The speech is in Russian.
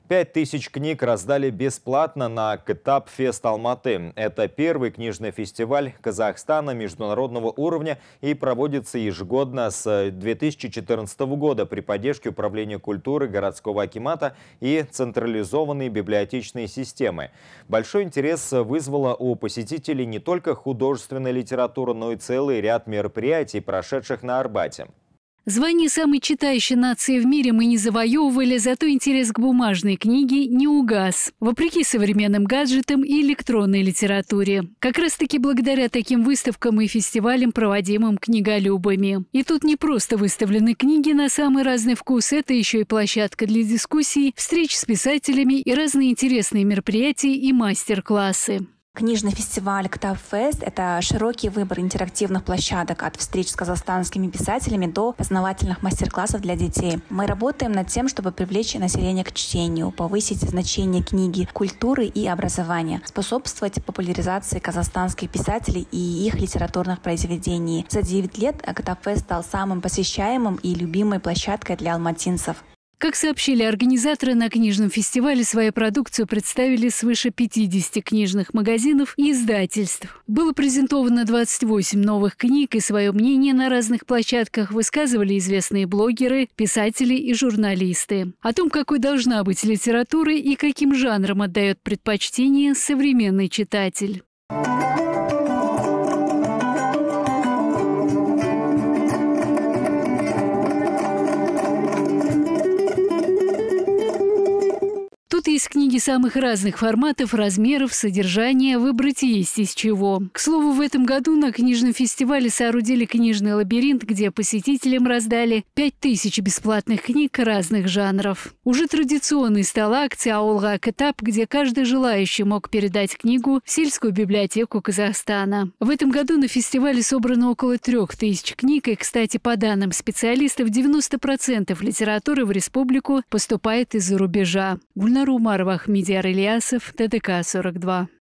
5000 книг раздали бесплатно на Кытап Фест Алматы. Это первый книжный фестиваль Казахстана международного уровня и проводится ежегодно с 2014 года при поддержке Управления культуры городского акимата и централизованной библиотечной системы. Большой интерес вызвала у посетителей не только художественная литература, но и целый ряд мероприятий, прошедших на Арбате. Звание самой читающей нации в мире мы не завоевывали, зато интерес к бумажной книге не угас, вопреки современным гаджетам и электронной литературе. Как раз-таки благодаря таким выставкам и фестивалям, проводимым книголюбами. И тут не просто выставлены книги на самый разный вкус, это еще и площадка для дискуссий, встреч с писателями и разные интересные мероприятия и мастер-классы. Книжный фестиваль Кытап Фест – это широкий выбор интерактивных площадок от встреч с казахстанскими писателями до познавательных мастер-классов для детей. Мы работаем над тем, чтобы привлечь население к чтению, повысить значение книги, культуры и образования, способствовать популяризации казахстанских писателей и их литературных произведений. За 9 лет Кытап Фест стал самым посещаемым и любимой площадкой для алматинцев. Как сообщили организаторы, на книжном фестивале свою продукцию представили свыше 50 книжных магазинов и издательств. Было презентовано 28 новых книг, и свое мнение на разных площадках высказывали известные блогеры, писатели и журналисты. О том, какой должна быть литература и каким жанрам отдает предпочтение современный читатель. Тут есть книги самых разных форматов, размеров, содержания, выбрать есть из чего. К слову, в этом году на книжном фестивале соорудили книжный лабиринт, где посетителям раздали 5000 бесплатных книг разных жанров. Уже традиционной стала акция «Ауылға кітап», где каждый желающий мог передать книгу в сельскую библиотеку Казахстана. В этом году на фестивале собрано около 3000 книг, и, кстати, по данным специалистов, 90% литературы в республику поступает из-за рубежа. Гульнара Умарова, Ахмедияр Ильясов, ТДК 42.